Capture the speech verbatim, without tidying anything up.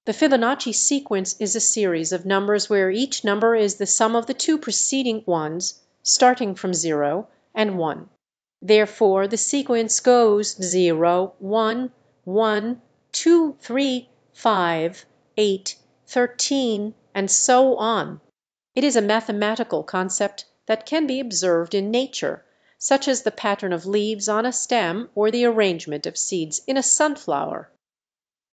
The Fibonacci sequence is a series of numbers where each number is the sum of the two preceding ones, starting from zero and one. Therefore the sequence goes zero, one, one, two, three, five, eight, thirteen, and so on. It is a mathematical concept that can be observed in nature, such as the pattern of leaves on a stem or the arrangement of seeds in a sunflower.